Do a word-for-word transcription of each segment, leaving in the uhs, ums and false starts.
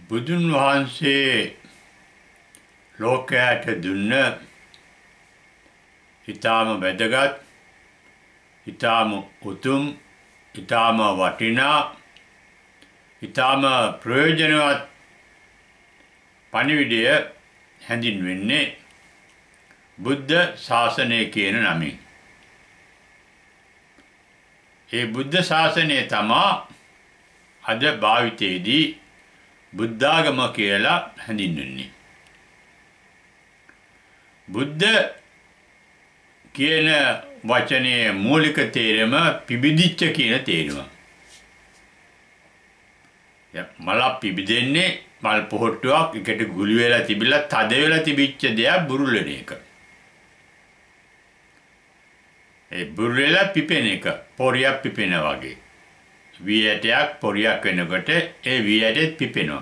බුදුන් වහන්සේ ලෝකයට දුන්න ඊටාම වැදගත්, ඊටාම උතුම්, ඊටාම වටිනා, ඊටාම ප්‍රයෝජනවත් පණිවිඩය හැඳින්වෙන්නේ බුද්ධ ශාසනය කියන නමින්. ඒ බුද්ධ ශාසනය තමා අද භාවිතයේදී බුද්ධාගම කියලා හැඳින්වෙන්නේ. බුද්ධ කියන වචනයේ මූලික තේරුම පිබිදිච්ච කියන තේරුම. මල පිබිදෙන්නේ මල් පොහට්ටුවක් එකට ගුලි වෙලා තිබිලා තද වෙලා තිබිච්ච දෙයක් බුරුල් වෙන එක. ඒ බුරුල් වෙලා පිපෙන එක පොරියක් පිපෙන වගේ. වී ඇටයක් පොරියක් වෙනකොට ඒ වී ඇටෙත් පිපෙනවා.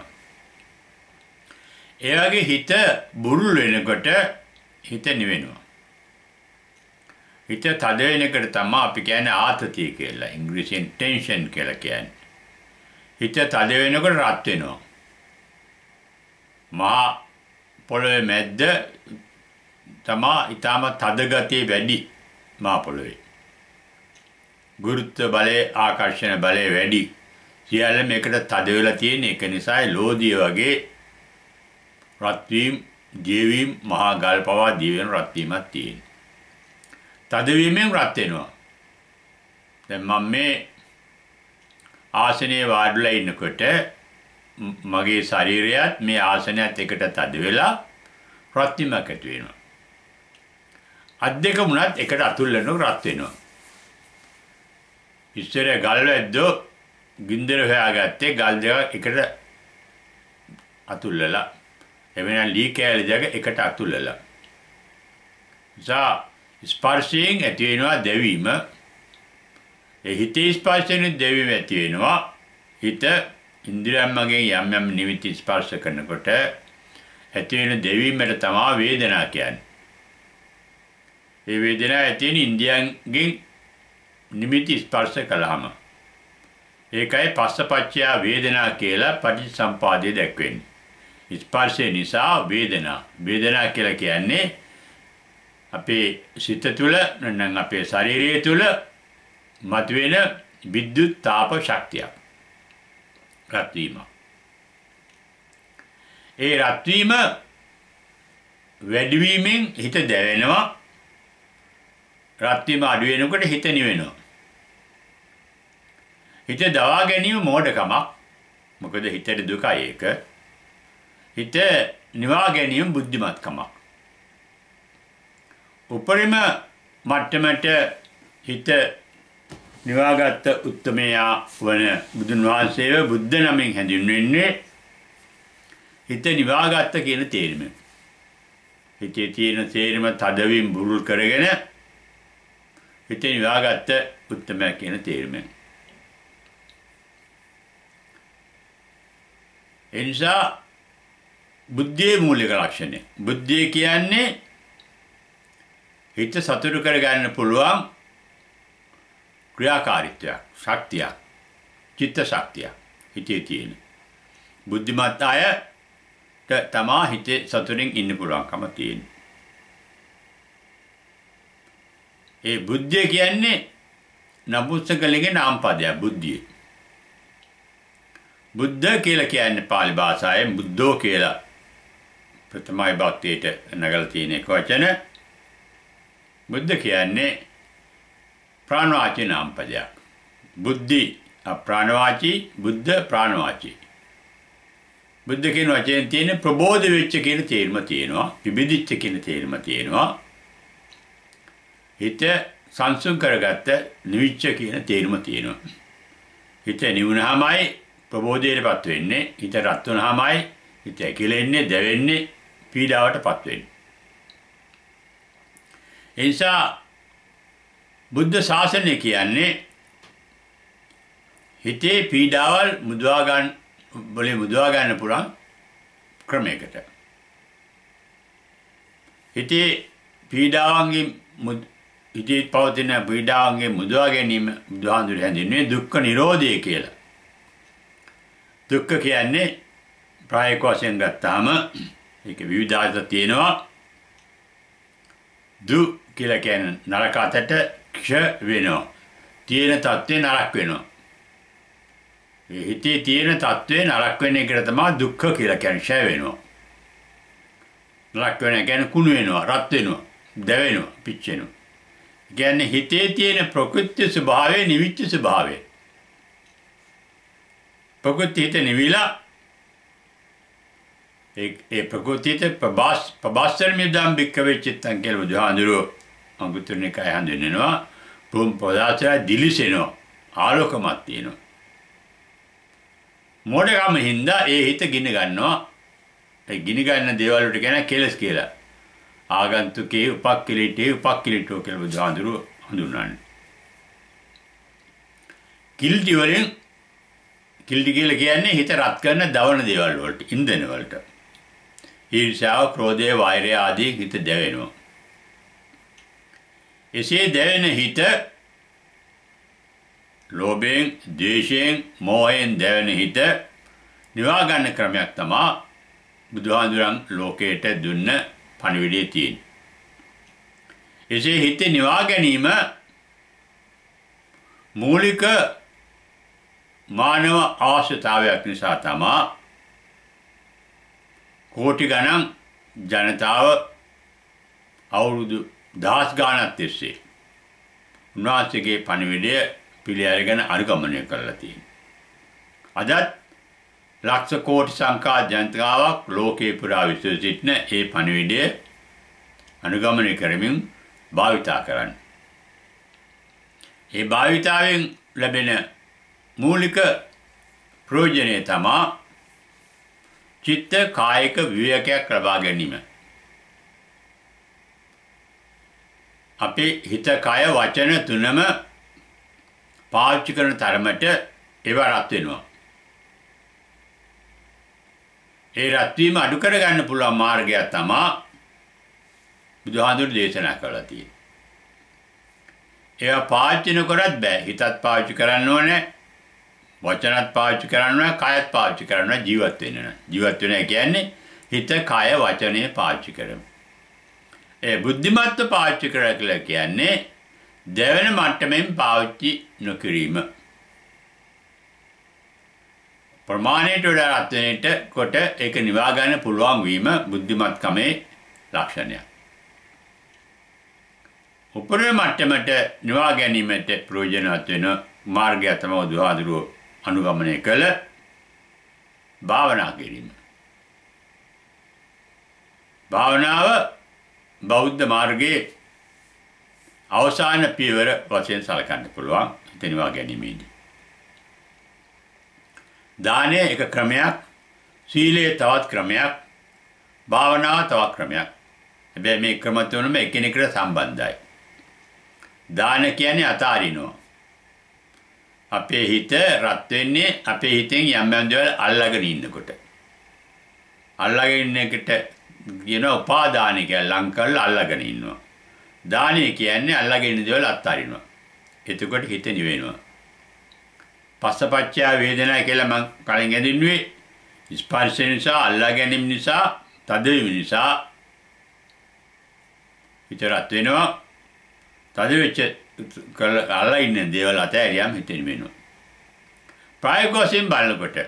ඒ වගේ හිත බුරුල් වෙනකොට හිත නිවෙනවා. හිත තද වෙනකොට තමයි අපි කියන්නේ ආතතිය කියලා. ඉංග්‍රීසියෙන් ටෙන්ෂන් කියලා කියන්නේ. හිත තද වෙනකොට රත් වෙනවා. මහා පොළොවේ මැද්ද තමා ඊටම තද ගතිය වැඩි මහා පොළොවේ. ගුරුත්ව බලය, ආකර්ෂණ බලය වැඩි. සියල්ල මේකට තද වෙලා තියෙන එක නිසායි ලෝදිය වගේ රත් වීම, දිය වීම, මහා ගල් පවා දිය වෙන රත් වීමක් තියෙනවා. තද වීමෙන් රත් වෙනවා. දැන් මම මේ ආසනයේ වාඩිලා ඉන්නකොට මගේ ශරීරයත් මේ ආසනයත් එකට තද වෙලා රත් වීමක් ඇති වෙනවා. අත් දෙක මුණත් එකට අතුල් වෙනවා, රත් වෙනවා. ඉස්සර ගල් වැද්දෝ ගින්දර හොයාගත්තේ ගල් දෙක එකට අතුල් වෙලා. එවෙන ලී කෑලි දෙක එකට අතුල් වෙලා. සා ස්පර්ශයෙන් ඇති වෙනවා දැවීම. ඒ හිතේ ස්පර්ශයෙන් දැවීම ඇති වෙනවා. හිත ඉන්ද්‍රියයන් මගෙන් යම් යම් නිමිති ස්පර්ශ කරනකොට ඇති වෙන දැවීමට තමයි වේදනා කියන්නේ. ඒ වේදනාව ඇති වෙන ඉන්ද්‍රියයන්ගෙන් නිමිති ස්පර්ශ කළාම ඒකයි පස්සපච්චය වේදනා කියලා පටිච්චසමුපාදයේ දැක්වෙන්නේ. ස්පර්ශය නිසා වේදනා. වේදනා කියලා කියන්නේ අපේ සිත තුළ නැත්නම් අපේ ශරීරය තුළ මතුවෙන විද්‍යුත් තාප ශක්තිය. රත් වීම. ඒ රත් වීම වැඩි වීමෙන් හිත දැවෙනවා. රත් වීම අඩු වෙනකොට හිත නිවෙනවා. හිත දවා ගැනීම මෝඩකමක්. මොකද හිතේ දුකයි ඒක. හිත නිවා ගැනීම බුද්ධිමත්කමක්. උපරිම මට්ටමට හිත නිවාගත් උත්තමයා වන බුදුන් වහන්සේව බුද්ධ නමින් හැඳින්වෙන්නේ හිත නිවාගත්ත කියන තේරුම. හිතේ තියෙන තේරුම තදවීම බුරුල් කරගෙන හිත නිවාගත්ත උත්තමයා කියන තේරුම. එනිසා බුද්ධියේ මූලික ලක්ෂණය. බුද්ධිය කියන්නේ හිත සතුටු කරගන්න පුළුවන් ක්‍රියාකාරීත්වයක්, ශක්තියක්, චිත්ත ශක්තියක් හිතේ තියෙන. බුද්ධිමත් අයට තමා හිතේ සතුටින් ඉන්න පුළුවන්කම තියෙන්නේ. ඒ බුද්ධිය කියන්නේ නපුංසකලිගේ නාමපදයක් බුද්ධිය. බුද්ධ කියලා කියන්නේ පාලි භාෂාවෙන් බුද්ධෝ කියලා ප්‍රථමයි භක්තියට නගලා තියෙන එක වචන. බුද්ධ කියන්නේ ප්‍රාණවාචී නාමපදයක්. බුද්ධි අප්‍රාණවාචී, බුද්ධ ප්‍රාණවාචී. බුද්ධ කියන වචනේ තියෙන ප්‍රබෝධ වෙච්ච කියන තේරුම තියෙනවා. පිබිදිච්ච කියන තේරුම තියෙනවා. හිත සංසුන් කරගත්ත නිවිච්ච කියන තේරුම තියෙනවා. හිත නිවුනහමයි ප්‍රබෝධයටපත් වෙන්නේ. හිත රත් වුනහමයි හිත ඇකිලෙන්නේ, දැවෙන්නේ, පීඩාවටපත් වෙන්නේ. ඒ නිසා බුද්ධ ශාසනය කියන්නේ හිතේ පීඩාවල් මුදවා ගන්න බලේ මුදවා ගන්න පුළුවන් ක්‍රමයකට. හිතේ පීඩාවන්ගෙන් හිතේ පවතින පීඩාවන්ගෙන් මුදවා ගැනීම බුදුහාඳුර හැඳින්වන්නේ දුක්ඛ නිරෝධය කියලා. දුක්ඛ කියන්නේ ප්‍රායෝගික වශයෙන් ගත්තාම ඒක විවිධාර්ථ තියෙනවා. දු කියලා කියන්නේ නරක අතට ක්ෂ වෙනවා. තියෙන තත්ත්වේ නරක වෙනවා. මේ හිතේ තියෙන තත්ත්වේ නරක වෙන එකට තමයි දුක්ඛ කියලා කියන්නේ. ක්ෂය වෙනවා. නරක වෙන කියන්නේ කුණු වෙනවා, රත් වෙනවා, දැවෙනවා, පිච්චෙනවා. කියන්නේ හිතේ තියෙන ප්‍රකෘති ස්වභාවය නිවිච්ච ස්වභාවය. ප්‍රකෘති හිත නිවිලා ඒ ඒ ප්‍රකෘතියට ප්‍රබාස් ප්‍රබාස්තර මිදම් බික්කවේ චිත්තං කියලා බුදුහාඳුරෝ අඟුත්තර නිකාය හඳුන්වනවා. පුම් පදාචර දිලිසෙනවා, ආලෝකමත් තියෙනවා. මොඩගම හින්දා ඒ හිත ගිනි ගන්නවා. ඒ ගිනි ගන්න දේවල් වලට කියන කෙලස් කියලා. ආගන්තුකේ උපක්ඛලිතේ උපක්ඛලිතෝ කියලා බුදුහාඳුරෝ හඳුන්වන්නේ. කිල්ටි වලින් කිල්ටි කියලා කියන්නේ හිත රත් කරන දවන දේවල් වලට, ඉන්ධන වලට. ඊර්ෂ්‍යාව, ක්‍රෝධය, වෛරය ආදී හිත දැවෙනවා. එසේ දැවෙන හිත ලෝභයෙන්, ද්වේෂයෙන්, මෝහයෙන් දැවෙන හිත නිවා ගන්න ක්‍රමයක් තමයි බුදුහාඳුරන් ලෝකයට දුන්න පණිවිඩය තියෙන්නේ. එසේ හිත නිවා ගැනීම මූලික මානව අවශ්‍යතාවයක් නිසා තමයි කෝටි ගණන් ජනතාව අවුරුදු දහස් ගාණක් තිස්සේ උන්වහන්සේගේ පණිවිඩය පිළි අරගෙන අනුගමනය කරලා තියෙනවා. අදත් ලක්ෂ කෝටි සංඛ්‍යා ජනතාවක් ලෝකේ පුරා විශ්ව සිටින ඒ පණිවිඩය අනුගමනය කරමින් භාවිතා කරන්නේ. ඒ භාවිතාවෙන් ලැබෙන මූලික ප්‍රයෝජනය තමයි චිත්ත කායික විවේකයක් ලබා ගැනීම. අපේ හිත කය වචන තුනම පාවිච්චි කරන තරමට ඒව රත් වෙනවා. ඒ රත් වීම අඩු කර ගන්න පුළුවන් මාර්ගයක් තමයි බුදුහාඳුර දේශනා කළා තියෙන්නේ. ඒවා පාවිච්චි නොකරත් බෑ. හිතත් පාවිච්චි කරන්න ඕනේ. වචනත් පාවිච්චි කරන්න ඕනේ, කයත් පාවිච්චි කරන්න ඕනේ, ජීවත් වෙන්න ඕනේ. ජීවත් වෙනවා කියන්නේ හිත, කය, වචනේ පාවිච්චි කරමු. ඒ බුද්ධිමත්ව පාවිච්චි කරලා කියලා කියන්නේ දෙවෙනි මට්ටමින් පාවිච්චි නොකිරීම. ප්‍රමාණයට වඩා රත් වෙනට කොට ඒක නිවා ගන්න පුළුවන් වීම බුද්ධිමත්කමේ ලක්ෂණයක්. උපරිම මට්ටමට නිවා ගැනීමට ප්‍රයෝජනවත් වෙන මාර්ගය තමයි බුදුහාඳුරෝ අනුගමනය කළ භාවනා කිරීම. භාවනාව බෞද්ධ මාර්ගයේ අවසාන පියවර වශයෙන් සැලකන්න පුළුවන් හිත නිවා ගැනීමේදී. දානය එක ක්‍රමයක්, සීලය තවත් ක්‍රමයක්, භාවනාව තවත් ක්‍රමයක්. හැබැයි මේ ක්‍රම තුනම එකිනෙකට සම්බන්ධයි. දාන කියන්නේ අතාරිනවා. අපේ හිත රත් වෙන්නේ අපේ හිතෙන් යම් යම් දේවල් අල්ලගෙන ඉන්නකොට. අල්ලගෙන ඉන්න එකට කියන උපාදාන කියලා ලං කරලා අල්ලගෙන ඉන්නවා. දානය කියන්නේ අල්ලගෙන ඉන්න දේවල් අත්හරිනවා. එතකොට හිත නිවෙනවා. පස්සපච්චය වේදනා කියලා මම කලින් ඇදින්නුවේ ස්පර්ශ නිසා, අල්ලා ගැනීම නිසා, තදවීම නිසා හිත රත් වෙනවා. තද වෙච්ච අල්ලා ඉන්න දේවල් අතහැරියාම හිත නිවෙනවා. ප්‍රායෝගික වශයෙන් බලනකොට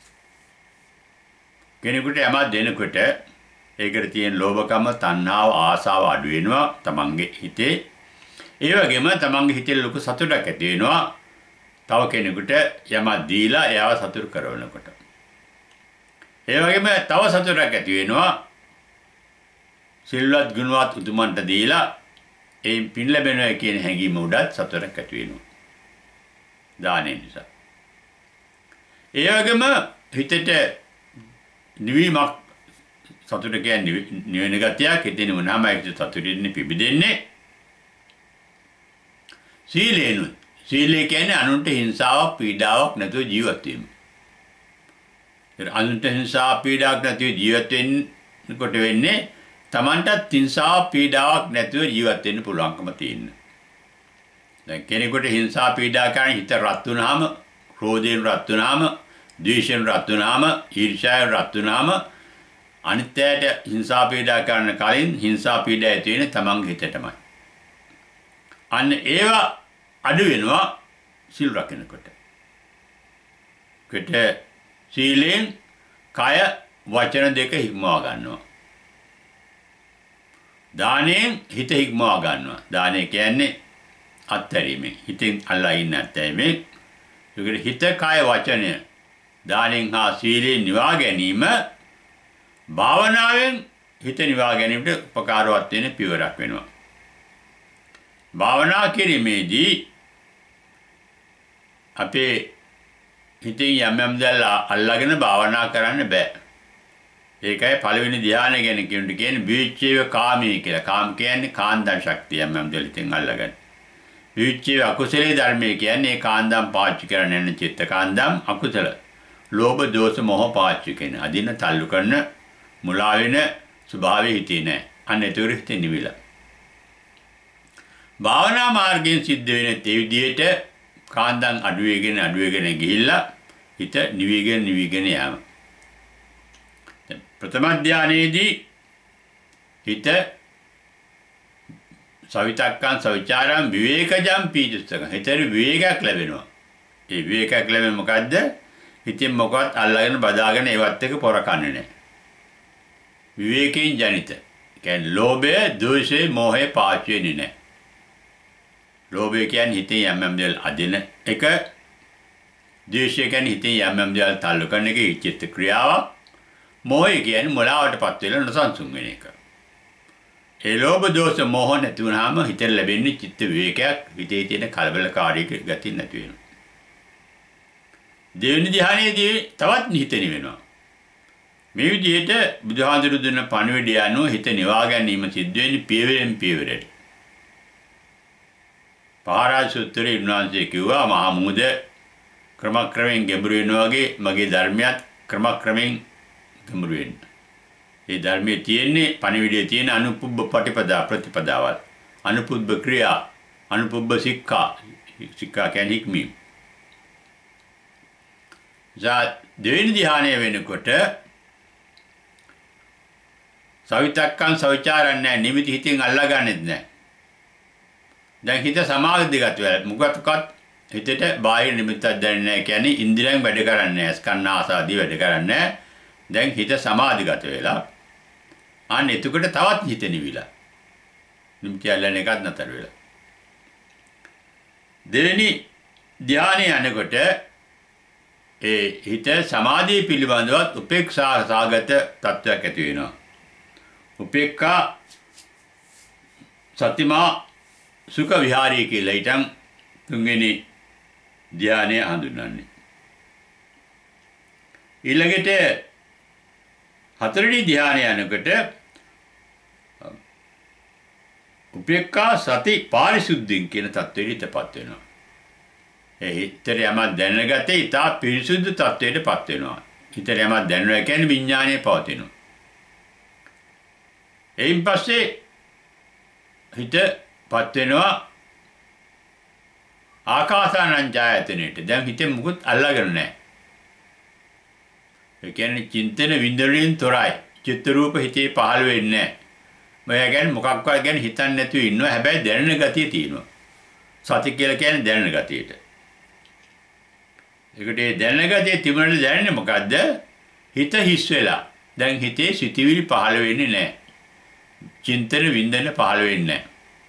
කෙනෙකුට යමක් දෙනකොට ඒකට තියෙන ලෝභකම, තණ්හාව, ආසාව අඩු වෙනවා තමන්ගේ හිතේ. ඒ වගේම තමන්ගේ හිතේ ලොකු සතුටක් ඇති වෙනවා. තව කෙනෙකුට යමක් දීලා එයාව සතුට කරවනකොට. ඒ වගේම තව සතුටක් ඇති වෙනවා. සිල්වත් ගුණවත් උතුමන්ට දීලා ඒ පින් ලැබෙනවා කියන හැඟීම උඩත් සතුටක් ඇති වෙනවා. දානෙ නිසා. ඒ වගේම හිතට නිවීමක් සතුට කියන්නේ නිවෙන ගතියක් හිතෙන වුණාම ඒක සතුටින් පිබිදෙන්නේ. සීලේනු සීලේ කියන්නේ අනුන්ට හිංසාවක්, පීඩාවක් නැතුව ජීවත් වීම. ඒ අනුන්ට හිංසාවක්, පීඩාවක් නැතුව ජීවත් වෙන්නකොට වෙන්නේ තමන්ටත් හිංසාවක්, පීඩාවක් නැතුව ජීවත් වෙන්න පුළුවන්කම තියෙන. දැන් කෙනෙකුට හිංසා, පීඩා කරන හිත රත් වුණාම, ක්‍රෝධයෙන් රත් වුණාම, ද්වේෂයෙන් රත් වුණාම, ඊර්ෂ්‍යාවෙන් රත් වුණාම අනිත්‍යයට හිංසා පීඩා කරන කලින් හිංසා පීඩා ඇති වෙන්නේ තමන්ගේ හිතටමයි. අන්න ඒවා අඩු වෙනවා සිල් රකින්නකොට. කොට සීලෙන් කය වචන දෙක හික්මවා ගන්නවා. දානෙන් හිත හික්මවා ගන්නවා. දානය කියන්නේ අත්හැරීමෙන්. හිතෙන් අල්ලා ඉන්න අත්හැරීමෙන්. ඒකට හිත කය වචනය දානෙන් හා සීලෙන් නිවා ගැනීම භාවනාවෙන් හිත නිවා ගැනීමට උපකාරවත් වෙන පියවරක් වෙනවා. භාවනා කිරීමේදී අපේ හිතෙන් යම් යම් දල් අල්ලාගෙන භාවනා කරන්න බෑ. ඒකයි පළවෙනි ධ්‍යානය ගැන කියනට කියන්නේ විචේව කාමී කියලා. කාම කියන්නේ කාන්දම් ශක්තිය යම් යම් දල් හිතෙන් අල්ලාගන්න. විචේව අකුසලයේ ධර්මයේ කියන්නේ කාන්දම් පාවිච්චි කරන යන චිත්ත කාන්දම් අකුසල. ලෝභ දෝෂ මොහ පාවිච්චි කරන. අදින තල්ලු කරන මුලා වෙන ස්වභාවය හිතේ නැහැ. අන්න ඒක හිතේ නිවිලා. භාවනා මාර්ගයෙන් සිද්ධ වෙන තේ විදියට කාන්දම් අඩු වෙගෙන අඩු වෙගෙන ගිහිල්ලා හිත නිවිගෙන නිවිගෙන යාම. ප්‍රථම ධානයේදී හිත සවිතක්කං සවිචාරං විවේකජං පීතිස්සක. හිතේ විවේකයක් ලැබෙනවා. ඒ විවේකයක් ලැබෙන්නේ මොකද්ද? හිතෙන් මොකවත් අල්ලගෙන බදාගෙන ඒවත් එක පොර කන්නේ නැහැ. විවේකයෙන් ජනිත. කියන්නේ ලෝභය, ද්වේෂය, මෝහය පාවිච්චි වෙන්නේ නැහැ. ලෝභය කියන්නේ හිතේ යම් යම් දේවල් අදින එක. ද්වේෂය කියන්නේ හිතේ යම් යම් දේවල් තල්ලු කරන එක චිත්ත ක්‍රියාවක්. මෝහය කියන්නේ මොලාවටපත් වෙලා නොසන්සුන් වෙන එක. ඒ ලෝභ දෝෂ මෝහ නැති වුනහම හිතට ලැබෙන්නේ චිත්ත විවේකයක්. හිතේ තියෙන කලබලකාරී ගතිය නැති වෙනවා. දෙවෙනි ධ්‍යානයේදී තවත් හිත නිවෙනවා. මේ විදිහට බුදුහාඳුරු දුන්න පණිවිඩය අනුව හිත නිවා ගැනීම සිද්ධ වෙන්නේ පියවරෙන් පියවරට. පහරා සූත්‍රයේ උන්වහන්සේ කිව්වා මහා මුහුද ක්‍රමක්‍රමයෙන් ගැඹුරු වෙනවා වගේ මගේ ධර්මයක් ක්‍රමක්‍රමයෙන් ගැඹුරු වෙන්න. ඒ ධර්මයේ තියෙන්නේ පණිවිඩයේ තියෙන අනුපුබ්බ ප්‍රතිපදා ප්‍රතිපදාවල්. අනුපුබ්බ ක්‍රියා, අනුපුබ්බ සික්ඛා. සික්ඛා කියන්නේ හික්මීම. ජා දෙවෙනි ධ්‍යානය වෙනකොට සවිතක්කං සවිචාරං නැහැ. නිමිති හිතෙන් අල්ලාගන්නෙත් නැහැ. දැන් හිත සමාධිගත වෙලා මොකක්වත් හිතට බාහිර නිමිත්තක් දැනෙන්නේ නැහැ. කියන්නේ ඉන්ද්‍රියයන් වැඩ කරන්නේ නැහැ. ස්කන්ධ ආසාදී වැඩ කරන්නේ නැහැ. දැන් හිත සමාධිගත වෙලා අන්න එතකොට තවත් හිත නිවිලා. නිමිති අල්ලන එකත් නතර වෙලා. දෙවෙනි ධ්‍යානය යනකොට ඒ හිත සමාධිය පිළිබඳව උපේක්ෂා සාගත තත්වයක් ඇති වෙනවා. උපේක්ඛා සතිමා සුඛ විහාරී කියලා ඊටන් තුන්වෙනි ධ්‍යානය හඳුන්වන්නේ. ඊළඟට හතරවෙනි ධ්‍යානය යනකොට උපේක්ඛා සති පාරිශුද්ධින් කියන තත්ත්වයටපත් වෙනවා. ඒ හිතට යමක් දැනගත්තේ ඉතා පිරිසුදු තත්ත්වයටපත් වෙනවා. හිතට යමක් දැනනවා කියන්නේ විඥානය පවතිනවා. එයින් පස්සේ හිතපත් වෙනවා ආකාසානංජායතනෙට. දැන් හිතේ මුකුත් අල්ලගෙන නැහැ. ඒ කියන්නේ චින්තන විඳිනින් තොරයි. චිත්ත රූප හිතේ පහළ වෙන්නේ නැහැ. මම කියන්නේ මොකක්වත් ගැන හිතන්නේ නැතුව ඉන්නවා. හැබැයි දැනෙන ගතිය තියෙනවා. සති කියලා කියන්නේ දැනෙන ගතියට. ඒකට ඒ දැනෙන ගතිය තිබුණාට දැනෙන්නේ මොකද්ද? හිත හිස් වෙලා. දැන් හිතේ සිතිවිලි පහළ වෙන්නේ නැහැ. චින්තන විඳින පහළ වෙන්නේ නැහැ.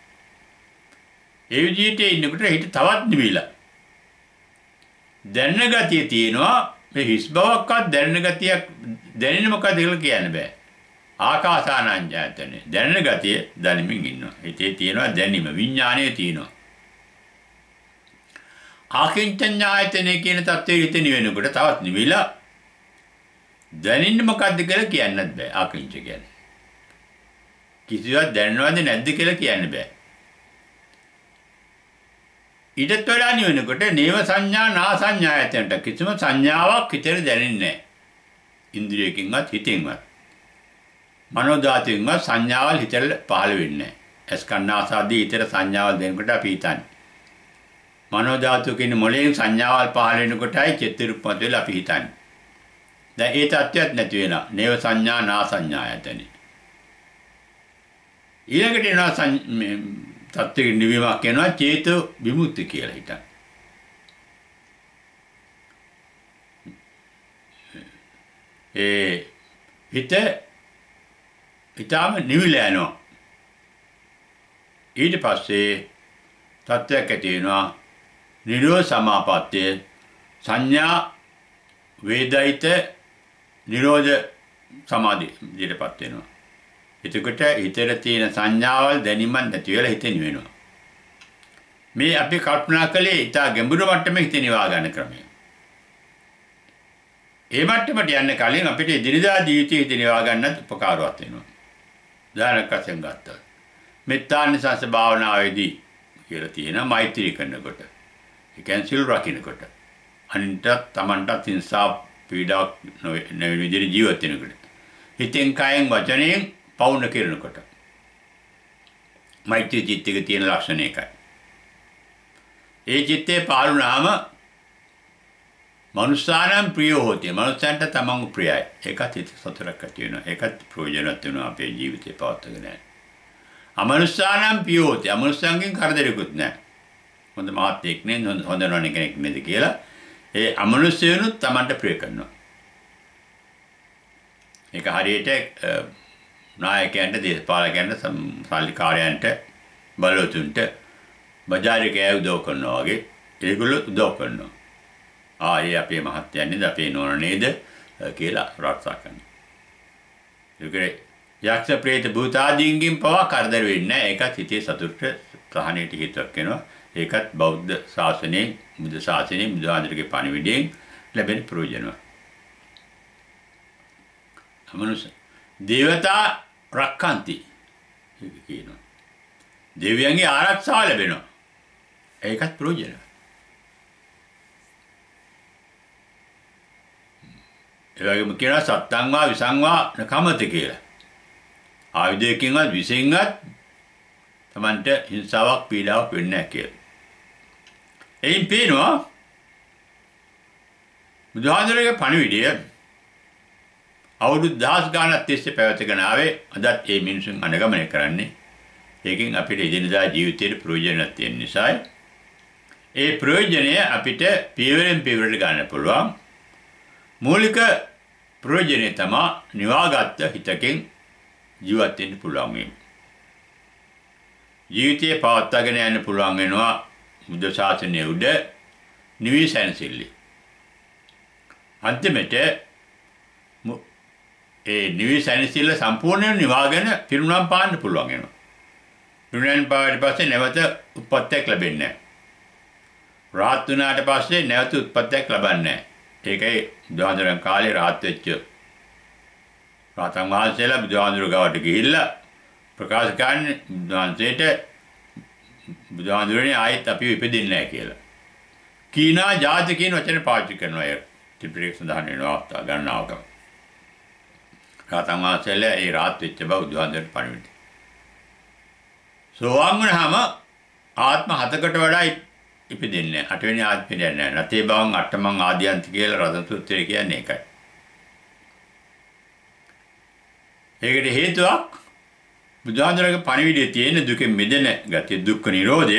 ඒ විදිහට ඉන්නකොට හිත තවත් නිවිලා. දැනෙන ගතිය තියෙනවා. මේ හිස් බවක්වත් දැනෙන ගතියක් දැනෙන්නේ මොකද කියලා කියන්න බෑ. ආකාසානංජායතනෙ දැනෙන ගතිය දැනෙමින් ඉන්නවා. හිතේ තියෙනවා දැනීම විඥානයේ තියෙනවා. ආකින්චඤ්ඤායතනෙ කියන තත්ත්වයේ හිත නිවෙනකොට තවත් නිවිලා දැනෙන්නේ මොකද්ද කියලා කියන්නත් බෑ. ආකින්ච කියන්නේ කිසිවක් දැනනවද නැද්ද කියලා කියන්න බෑ. ඊටත් වඩා නිවෙනකොට නේව සංඥා නා සංඥායතනට කිසිම සංඥාවක් හිතේ දැනෙන්නේ නැහැ. ඉන්ද්‍රියකින්වත් හිතෙන්වත් මනෝ ධාතුවෙන්වත් සංඥාවල් හිතේ පහළ වෙන්නේ නැහැ. ස්කන්ධ ආසාදී හිතේ සංඥාවල් දෙනකොට අපි හිතන්නේ. මනෝ ධාතුව කියන මොලේන් සංඥාවල් පහළ වෙනකොටයි චිත්ත රූප මත වෙලා අපි හිතන්නේ. දැන් ඒ තත්ත්වයක් නැති වෙනවා. නේව සංඥා නා සංඥායතනෙ. ඊළඟට එනවා තත්ත්වයක නිවීමක් වෙනවා චේතෝ විමුක්ති කියලා හිතන්න. ඒ හිත ඊටම නිවිලා යනවා. ඊට පස්සේ තත්ත්වයක් ඇති වෙනවා නිරෝධ සමාපත්තිය සංඥා වේදිත නිරෝධ සමාධියටපත් වෙනවා. එතකොට හිතේ තියෙන සංඥාවල් දැනීමක් නැති වෙලා හිත නිවෙනවා. මේ අපි කල්පනා කළේ ඊට ගැඹුරු මට්ටමේ හිත නිවා ගන්න ක්‍රමය. ඒ මට්ටමට යන්න කලින් අපිට දිනදා ජීවිතයේ හිත නිවා ගන්නත් උපකාරවත් වෙනවා. උදාහරණයක් වශයෙන් ගත්තා. මෙත්තානිසංස භාවනාවේදී කියලා තියෙනවා මෛත්‍රී කරනකොට. ඒ කියන්නේ සිල් රකින්නකොට. අනින්ට තමන්ට හිංසා පීඩාවක් නොවන විදිහට ජීවත් වෙනකොට. හිතෙන් කයෙන් වචනයෙන් පවුන කරනකොට. මෛත්‍රී චිත්තයේ තියෙන ලක්ෂණ එකයි. ඒ චිත්තේ පාලුනාම මනුස්සානම් ප්‍රිය හොතේ. මනුස්සයන්ට තමන් ප්‍රියයි. ඒකත් හිත සතුටක් ඇති වෙනවා. ඒකත් ප්‍රයෝජනවත් වෙනවා අපේ ජීවිතේ පවත්වාගෙන යන්න. අමනුස්සානම් ප්‍රිය හොතේ. අමනුස්සයන්ගෙන් කරදරයක්වත් නැහැ. හොඳ මාත්‍යෙක් නේ හොඳ නොවන කෙනෙක් නේද කියලා. ඒ අමනුස්සයනුත් තමන්ට ප්‍රිය කරනවා. ඒක හරියට නායකයන්ට දේශපාලකයන්ට සල්ලිකාරයන්ට බලවතුන්ට බජාරේ උදව් කරනවා වගේ ඒගොල්ලෝ උදව් කරනවා. ආ ඒ අපේ මහත්තයන් නේද අපේ නෝන නේද කියලා ආරක්ෂා කරනවා. ඒකේ යක්ෂ ප්‍රේත භූත ආදීන්ගෙන් පවා කරදර වෙන්නේ නැහැ. ඒකත් හිතේ සතුට ප්‍රහාණයට හේතුවක් වෙනවා. ඒකත් බෞද්ධ ශාසනයේ බුද්ධ ශාසනයේ බුදුහාමුදුරගේ පණිවිඩයෙන් ලැබෙන ප්‍රයෝජනවත්. අමනුෂ්‍ය දේවතා රක්칸ති කියනවා. දෙවියන්ගේ ආරක්ෂාව ලැබෙනවා. ඒකත් ප්‍රයෝජනවත්. ඒ වගේම කියනවා සත්තංවා විසංවා නකමති කියලා. ආයුධයකින්වත් විසෙන්වත් තමන්ට හිංසාවක් පීඩාවක් වෙන්නේ නැහැ කියලා. එයින් පේනවා බුදුහාමුදුරගේ පණිවිඩය අවුරුදු දහස් ගාණක් තිස්සේ පැවතගෙන ආවේ. අදත් මේ මිනිසුන් අනුගමනය කරන්නේ. ඒකෙන් අපිට එදිනදා ජීවිතයේ ප්‍රයෝජනක් තියෙන නිසායි. ඒ ප්‍රයෝජනය අපිට පියවරෙන් පියවරට ගන්න පුළුවන්. මූලික ප්‍රයෝජනය තමයි නිවාගත් හිතකින් ජීවත් වෙන්න පුළුවන් වීම. ජීවිතේ පවත්වාගෙන යන්න පුළුවන් වෙනවා බුද්ධ ශාසනයේ උඩ නිවිසැනසෙල්ල. අන්තිමට ඒ නිවිසැනසෙල්ල සම්පූර්ණයෙන් නිවාගෙන පිරුණම් පාන්න පුළුවන් වෙනවා. පිරුණම් පාවට පස්සේ නැවත උත්පත්තියක් ලැබෙන්නේ නැහැ. රාහත් වුණාට පස්සේ නැවත උත්පත්තියක් ලබන්නේ නැහැ. ඒකයි බුදුහාමුදුරන් කාලේ රාහත් වෙච්ච රාතන් වහන්සේලා බුදුහාමුදුර ගාවට ගිහිල්ලා ප්‍රකාශ කරන්නේ බුදුහන්සේට බුදුහාමුදුරනේ ආයෙත් අපි ඉපදෙන්නේ නැහැ කියලා. කීනා ජාති කියන වචන පාවිච්චි කරනවා. ඒ ත්‍රිපිටක සඳහන් වෙනවා අවස්ථා ගණනාවක. රාතන් වහන්සේලා ඒ රාහත් වෙච්ච බව බුදුහාමුදුරට පණිවිඩ. සෝවාන් වුණාම ආත්ම හතකට වඩා ඉපදෙන්නේ අටවෙනි ආත්මෙ යන්නේ නැහැ. නතේ බවං අට්ඨමං ආදියන්ති කියලා රතන සූත්‍රය කියන්නේ ඒකයි. ඒකට හේතුවක් බුදුහාමුදුරගේ පණිවිඩයේ තියෙන දුකෙන් මිදෙන ගතිය දුක්ඛ නිරෝධය.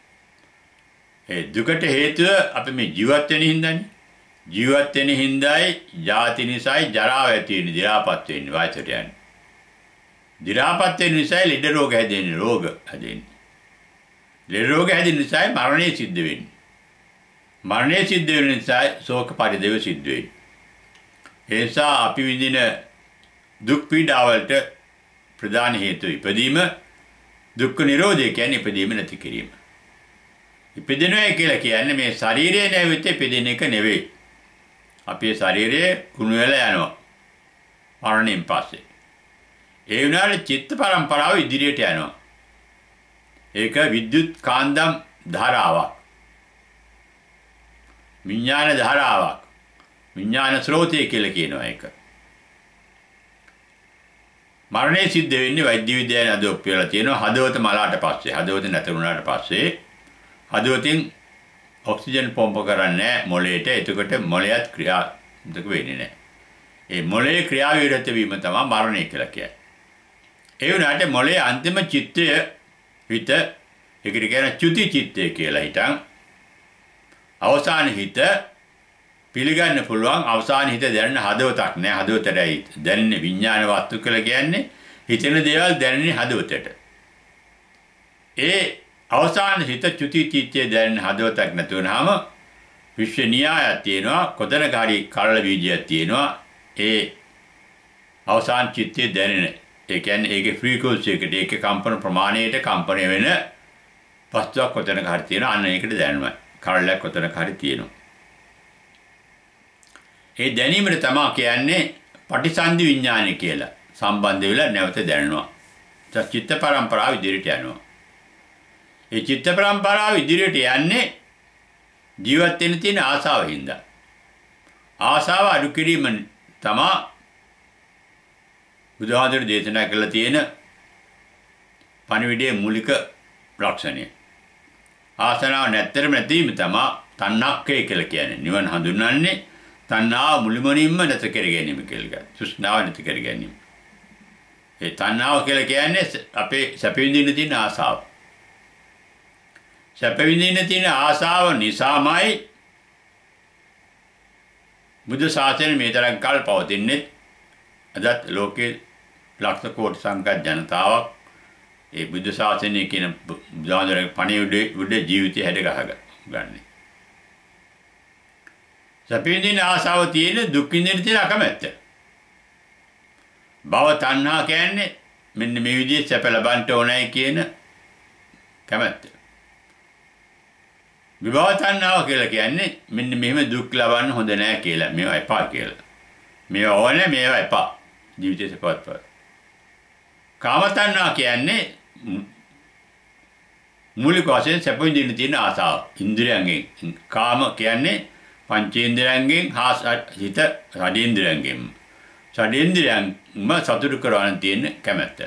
ඒ දුකට හේතුව අපි මේ ජීවත් වෙන හින්දානේ. ජීවත් වෙන හින්දායි ජාති නිසායි ජරාව ඇති වෙන්නේ, දි รา පත් වෙන්නේ, වයසට යන්නේ. දි รา පත් වෙන නිසායි ලෙඩ රෝග හැදෙන්නේ, රෝග හැදෙන්නේ. ලෙඩ රෝග හැදෙන නිසායි මරණය සිද්ධ වෙන්නේ. මරණය සිද්ධ වෙන නිසායි ශෝක පරිදේව සිද්ධ වෙන්නේ. ඒ නිසා අපි විඳින දුක් පීඩාවලට ප්‍රධාන හේතුව ඉපදීම. දුක්ඛ නිරෝධය කියන්නේ ඉපදීම නැති කිරීම. ඉපදෙනවා කියලා කියන්නේ මේ ශරීරය නැවිත ඉපදෙන එක නෙවෙයි. අපේ ශරීරය කුණු වෙලා යනවා මරණයෙන් පස්සේ. ඒ වුණාට චිත්ත පරම්පරාව ඉදිරියට යනවා. ඒක විද්‍යුත් කාන්දම් ධාරාවක්. විඥාන ධාරාවක්. විඥාන ස්රෝතය කියලා කියනවා ඒක. මරණය සිද්ධ වෙන්නේ වෛද්‍ය විද්‍යාවේ අද ඔප්පියලා තියෙනවා හදවත මලාට පස්සේ. හදවත නැතරුණාට පස්සේ හදවතින් ඔක්සිජන් පොම්ප කරන්නේ මොළයට. එතකොට මොළයත් ක්‍රියාත්මක වෙන්නේ නැහැ. ඒ මොළයේ ක්‍රියාවිරත වීම තමයි මරණය කියලා කියන්නේ. ඒ වුණාට මොළයේ අන්තිම චිත්තය හිත ඒකට කියන චුති චිත්තය කියලා හිතන් අවසාන හිත පිළිගන්න පුළුවන් අවසාන හිත දැනෙන හදවතක් නෑ. හදවතටයි දැනෙන විඥාන වස්තු කියලා කියන්නේ හිතෙන දේවල් දැනෙන හදවතට. ඒ අවසාන හිත චුති චිත්තය දැනෙන හදවතක් නැතුවනහම විශ්ව න්‍යායක් තියෙනවා. කොතනක හරි කලල බීජයක් තියෙනවා. ඒ අවසාන චිත්තය දැනෙන. ඒ කියන්නේ ඒකේ ෆ්‍රීකවන්සි එකට ඒකේ කම්පන ප්‍රමාණයට කම්පණය වෙන වස්තුවක් කොතනක හරි තියෙනවා. අන්න ඒකට දැනෙනවා. කලලයක් කොතනක හරි තියෙනවා. ඒ දැනීමට තමයි කියන්නේ පටිසන්ධි විඥානය කියලා. සම්බන්ධ වෙලා නැවත දැනෙනවා. චිත්ත පරම්පරාව ඉදිරියට යනවා. ඒ චිත්ත පරම්පරාව ඉදිරියට යන්නේ ජීවත් වෙන්න තියෙන ආසාව හින්දා. ආසාව අඩු කිරීම තමයි බුදුහාමුදුරු දේශනා කළා තියෙන පණිවිඩයේ මූලික ලක්ෂණය. ආසනාව නැත්තරම නැතිවීම තමයි තණ්හක්කය කියලා කියන්නේ. නිවන හඳුන්වන්නේ තණ්හාව මුළුමනින්ම නැත කර ගැනීම කියලා. තෘෂ්ණාව නැති කර ගැනීම. ඒ තණ්හාව කියලා කියන්නේ අපේ සැප විඳින්න තියෙන ආසාව. සැප විඳින්න තියෙන ආසාව නිසාමයි බුදු ශාසනය මේ තරම් කල් පවතින්නේ. අදත් ලෝකේ ලක්ෂ කෝටි සංඛ්‍යාත ජනතාවක් ඒ බුදු ශාසනය කියන බුදුහාමුදුරගේ පණිවිඩ උඩ ජීවිතය හැඩ ගහගන්නේ. සැප විඳින්න ආසාව තියෙන දුක් විඳින්න තියෙන අකමැත්ත. භව තණ්හා කියන්නේ මෙන්න මේ විදිහේ සැප ලබන්න ඕනයි කියන කැමැත්ත. විභව තණ්හාව කියලා කියන්නේ මෙන්න මෙහෙම දුක් ලබන්න හොඳ නෑ කියලා. මේවා එපා කියලා. මේවා ඕනේ මේවා එපා. ජීවිතේ සපවත්. කාම තණ්හා කියන්නේ මූලික වශයෙන් සැප විඳින්න තියෙන ආසාව. ඉන්ද්‍රියයන්ගෙන් කාම කියන්නේ පංචේන්ද්‍රයන්ගෙන් හා හිත ෂඩේන්ද්‍රයන්ගෙන්. ෂඩේන්ද්‍රයන්ම සතුටු කරවන්න තියෙන කැමැත්ත.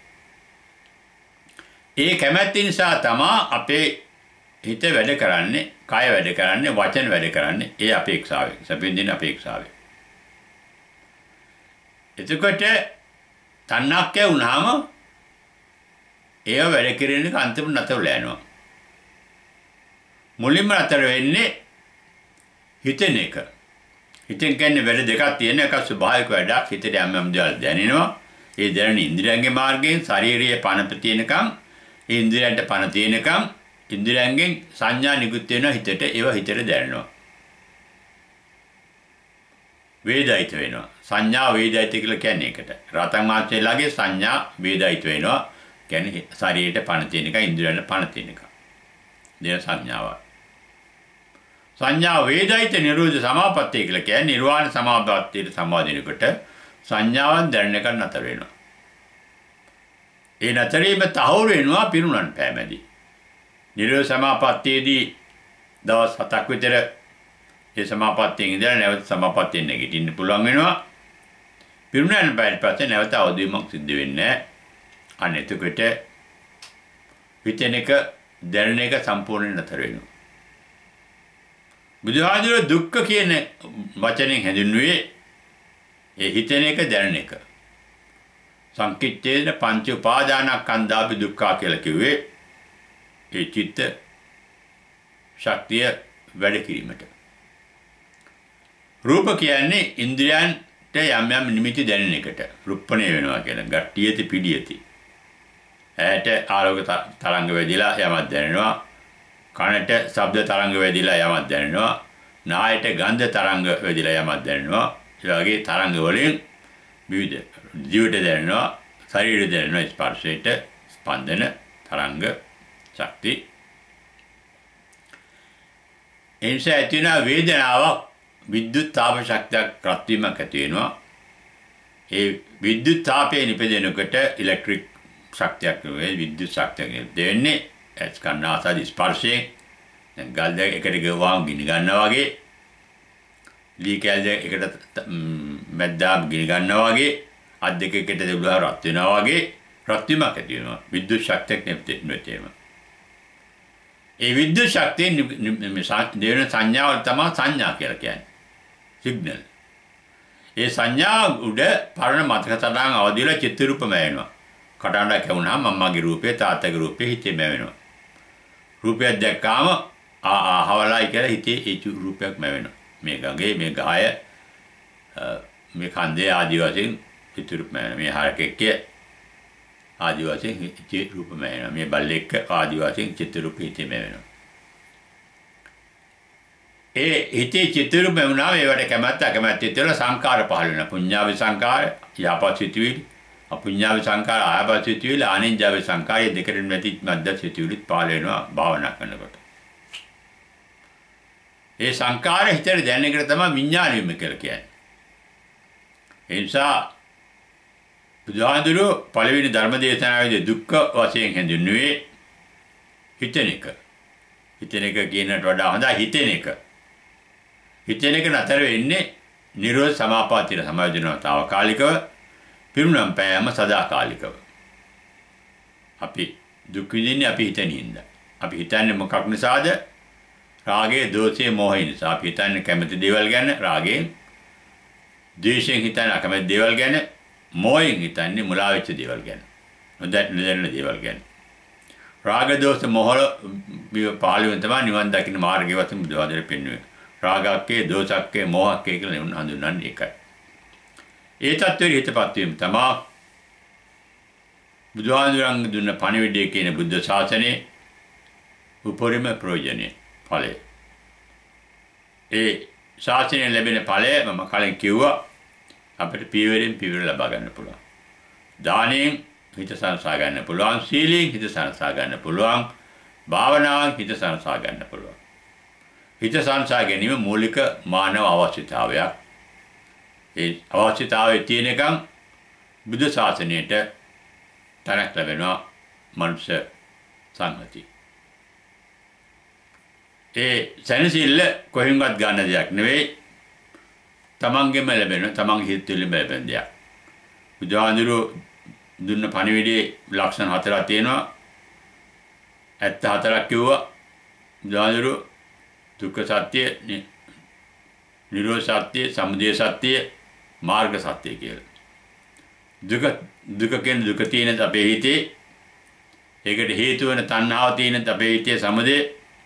ඒ කැමැත්ත නිසා තමයි අපේ හිත වැඩ කරන්නේ, කය වැඩ කරන්නේ, වචන වැඩ කරන්නේ. ඒ අපේක්ෂාවෙන්, සැපින්දින අපේක්ෂාවෙන්. එතකොට තණ්හාක්කය වුණාම ඒව වැඩ කිරීමේ අන්තිම නතරලා යනවා. මුලින්ම නතර වෙන්නේ හිතෙන එක. හිතෙන් කියන්නේ වැඩ දෙකක් තියෙන එකක් ස්වභාවික වැඩක්. හිතට යම් යම් දේවල් දැනෙනවා. ඒ දැනෙන ඉන්ද්‍රියන්ගේ මාර්ගයෙන් ශාරීරියේ පණ තියෙනකම්, ඒ ඉන්ද්‍රියන්ට පණ තියෙනකම් ඉන්ද්‍රියන්ගෙන් සංඥා නිකුත් වෙනවා හිතට. ඒවා හිතට දැනෙනවා. වේදයිත වෙනවා. සංඥා වේදයිත කියලා කියන්නේ ඒකට. රතන් මාත්‍රයලාගේ සංඥා වේදයිත වෙනවා. කියන්නේ ශරීරයට පණ තියෙනකම්, ඉන්ද්‍රියන්ට පණ තියෙනකම්. දෙන සංඥාවක්. සංඥා වේදයිත නිරෝධ සමාපත්තිය කියලා කියන්නේ නිර්වාණ සමාපත්තියට සම්බන්ධ සංඥාවන් දැනෙන එක නතර වෙනවා. ඒ නතරීම තහවුරු වෙනවා පිරුණන් පෑමැදි. නිරෝධ සමාපත්තියේදී දවස් හතක් විතර ඒ සමාපත්තියෙන් ඉඳලා නැවත සමාපත්තියෙන් නැගිටින්න පුළුවන් වෙනවා. පිරුණන් පෑට පස්සේ නැවත අවදිවීමක් සිද්ධ වෙන්නේ නැහැ. අන්න එතකොට හිතෙන එක දැනෙන එක සම්පූර්ණයෙන් නතර වෙනවා. බුදුහාමුදුරුවෝ දුක්ඛ කියන වචනෙන් හැඳින්වුවේ ඒ හිතෙන එක දැනෙන එක. සංකිට්ඨේන පංච උපාදානස්කන්ධාපි දුක්ඛා කියලා කිව්වේ ඒ චිත්ත ශක්තිය වැඩ කිරීමට. රූප කියන්නේ ඉන්ද්‍රියන්ට යම් යම් නිමිති දැනෙන එකට. රුප්පණය වෙනවා කියන ගට්ටියති පිඩියති. ඇයට ආලෝක තරංග වැදිලා යමක් දැනෙනවා. කනට ශබ්ද තරංග වැදිලා යමක් දැනෙනවා. නායට ගන්ධ තරංග වැදිලා යමක් දැනෙනවා. ඒ වගේ තරංග වලින් විවිධ ජීවිත දැනෙනවා, ශරීරය දැනෙනවා, ස්පර්ශයට ස්පන්දන තරංග ශක්ති. එනිසා ඇතිවන වේදනාවක් විද්‍යුත් තාප ශක්තියක් ප්‍රතිමක් ඇති වෙනවා. ඒ විද්‍යුත් තාපයේ නිපදෙනකොට ඉලෙක්ට්‍රික් ශක්තියක් නෙවෙයි විද්‍යුත් ශක්තියක් දෙන්නේ. ස්කන්ධාසාද ස්පර්ශයෙන් දැන් ගල් දෙක එකට ගවවාම ගිනි ගන්නවා වගේ, ලී කැල් දෙක එකට මැද්දාම ගිනි ගන්නවා වගේ, අත් දෙක එකට දෙබුලා රත් වෙනවා වගේ රත් වීමක් ඇති වෙනවා. විද්‍යුත් ශක්තියක් නෙවෙතේම. ඒ විද්‍යුත් ශක්තියෙන් දෙන සංඥාවල් තමයි සංඥා කියලා කියන්නේ. සිග්නල්. ඒ සංඥා උඩ පරණ මතක සටහන් අවදි වෙලා චිත්ත රූපම වෙනවා. කටහඬක් ඇහුණාම මම්මගේ රූපේ තාත්තගේ රූපේ හිතේම වෙනවා. රූපයක් දැක්කාම ආ ආ හවලයි කියලා හිතේ ඒ රූපයක්ම වෙනවා. මේ ගඟේ මේ ගාය මේ කන්දේ ආදි වශයෙන් චිත්ත රූපම වෙනවා. මේ හරකෙක්ගේ ආදි වශයෙන් චිත්ත රූපම වෙනවා. මේ බල්ලෙක් ආදි වශයෙන් චිත්ත රූප හිතේම වෙනවා. ඒ හිතේ චිත්ත රූප වුණාම ඒවට කැමැත්ත අකමැත්ත කියලා සංකාර පහළ වෙනවා. පුඤ්ඤාවි සංකාර, යහපත් සිතුවිලි, අපුඤ්ඤාවි සංකාර, ආයපත් සිතුවිලි, ආනිඤ්ඤාවි සංකාරය දෙකෙන් නැති මැද සිතුවිලි පහළ වෙනවා භාවනා කරනකොට. ඒ සංකාර හිතේ දැනෙන එකට තමයි විඥානියම කියලා කියන්නේ. ඒ නිසා බුදුහාඳුරු පළවෙනි ධර්ම දේශනාවේදී දුක්ඛ වශයෙන් හඳුන්වන්නේ හිතෙන එක. හිතෙන එක කියනට වඩා හොඳයි හිතෙන එක. හිතෙන එක නතර වෙන්නේ නිරෝධ සමාපත්තිය සමාධියනවා తాවකාලිකව පිරුණම් පෑම සදාකාලිකව. අපි දුක් විඳින්නේ අපි හිතන හින්දා. අපි හිතන්නේ මොකක් නිසාද? රාගයේ, දෝෂයේ, මෝහය නිසා. අපි හිතන්නේ කැමති දේවල් ගැන රාගයෙන්, ද්වේෂයෙන් හිතන අකමැති දේවල් ගැන, මෝහයෙන් හිතන්නේ මුලා වෙච්ච දේවල් ගැන. නොදැන්න දේවල් ගැන. රාග, දෝෂ, මෝහ පාළුවෙන් තමයි නිවන් දකින්න මාර්ගය වශයෙන් බුදුහාමුදුරේ පෙන්වන්නේ. රාගක්කේ, දෝෂක්කේ, මෝහක්කේ කියලා හඳුන්වන්නේ ඒකයි. ඒ තත්ත්වෙට හිතපත් වීම තමයි බුදුහාමුදුරන් දුන්න පණිවිඩය කියන බුද්ධ ශාසනයේ උපරිම ප්‍රයෝජනය ඵලය. ඒ ශාසනයෙන් ලැබෙන ඵලය මම කලින් කිව්වා අපිට පියවරෙන් පියවර ලබා ගන්න පුළුවන්. දානෙන් හිත සංසා ගන්න පුළුවන්, සීලයෙන් හිත සංසා ගන්න පුළුවන්, භාවනාවෙන් හිත සංසා ගන්න පුළුවන්. හිත සංසා ගැනීම මූලික මානව අවශ්‍යතාවයක්. ඒ අවශ්‍යතාවයේ තියෙනකම් බුද්ධ ශාසනයට තනක් ලැබෙනවා මනුෂ්‍ය සංගති. ඒ සැනසෙල්ල කොහෙන්වත් ගන්න දෙයක් නෙවෙයි. තමන්ගෙම ලැබෙන, තමන්ගේ හිත තුළින්ම ලැබෙන දෙයක්. බුදුහාඳුරු දුන්න පණිවිඩයේ ලක්ෂණ හතරක් තියෙනවා. ඇත්ත හතරක් කිව්වා. බුදුහාඳුරු දුක්ඛ සත්‍ය, නිරෝධ සත්‍ය, සමුදය සත්‍ය, මාර්ග සත්‍ය කියලා. දුක දුක කියන දුක තියෙන අපේ හිතේ. ඒකට හේතු වෙන තණ්හාව තියෙන අපේ හිතේ සමුදය.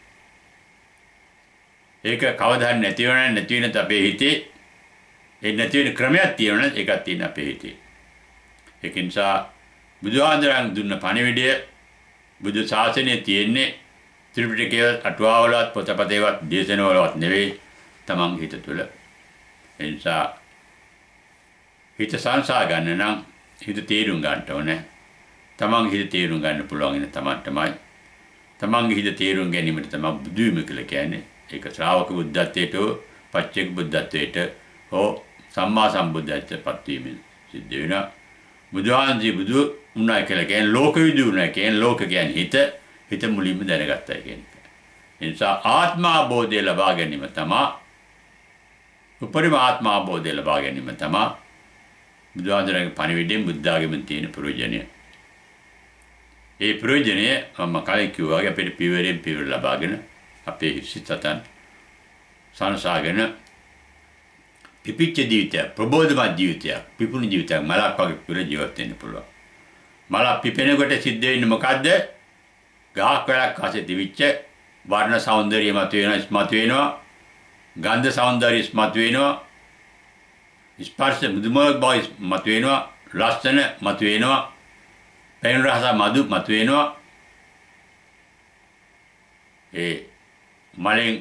ඒක කවදා හරි නැති වෙන නැති වෙන අපේ හිතේ. ඒ නැති වෙන ක්‍රමයක් තියෙනවා ඒකත් තියෙන අපේ හිතේ. ඒක නිසා බුදුහාඳුරන් දුන්න පණිවිඩය බුදු ශාසනයේ තියෙන්නේ ත්‍රිපිටකයේ අටුවාවලවත් පොතපතේවත් දේශනවලවත් නෙවෙයි තමන් හිත තුළ. ඒ නිසා හිත සංසා ගන්න නම් හිත තේරුම් ගන්න ඕනේ. තමන් හිත තේරුම් ගන්න පුළුවන් ඉන්න තමන් තමයි. තමන්ගේ හිත තේරුම් ගැනීමට තමයි බුදු වීම කියලා කියන්නේ. ඒක ශ්‍රාවක බුද්ධත්වයට පච්චේක බුද්ධත්වයට හෝ සම්මා සම්බුද්ධත්වයට පත් වීමෙන් සිද්ධ වෙනවා. බුදුහාන්සේ බුදු වුණා කියලා කියන්නේ ලෝක විදු වුණා කියන්නේ ලෝක කියන්නේ හිත හිත මුලින්ම දැනගත්තා කියන එක. ඒ නිසා ආත්ම අවබෝධය ලබා ගැනීම තමයි උපරිම ආත්ම අවබෝධය ලබා ගැනීම තමයි බුදුහාඳුරගේ පණිවිඩයෙන් බුද්ධ ආගමෙන් තියෙන ප්‍රයෝජනය. ඒ ප්‍රයෝජනය මම කලින් කිව්වා වගේ අපිට පියවරෙන් පියවර ලබාගෙන අපේ හිතසතන් සංසාගෙන පිපිච්ච ජීවිතයක්, ප්‍රබෝධමත් ජීවිතයක්, පිපුණු ජීවිතයක් මලක් වගේ පිර ජීවත් වෙන්න පුළුවන්. මලක් පිපෙනකොට සිද්ධ වෙන්නේ මොකද්ද? ගහක් වැලක් අසේ දිවිච්ච වර්ණ సౌందර්යය මත වෙනවා, ස්මතු වෙනවා. ගන්ධ సౌందර්යය ස්මතු වෙනවා. ස්පර්ශ මුදුමක් බව මත වෙනවා. ලස්සන මත වෙනවා. පෙන් රස මధు මත වෙනවා. ඒ මලෙන්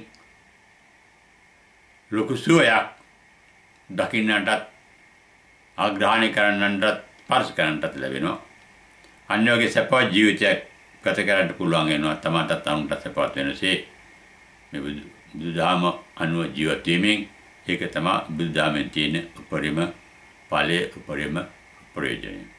ලොකු සුවයක් දකින්නටත් ආග්‍රහණය කරන්නටත් ස්පර්ශ කරන්නටත් ලැබෙනවා. අන්‍ය වගේ සපවත් ජීවිතයක් ගත කරන්න පුළුවන් වෙනවා. තමටත් අනුන්ටත් සපවත් වෙනසේ මේ බුදුදහම අනුව ජීවත් වීමෙන් ඒක තමයි බුදුදහමෙන් තියෙන උපරිම ඵලයේ උපරිම ප්‍රයෝජනය.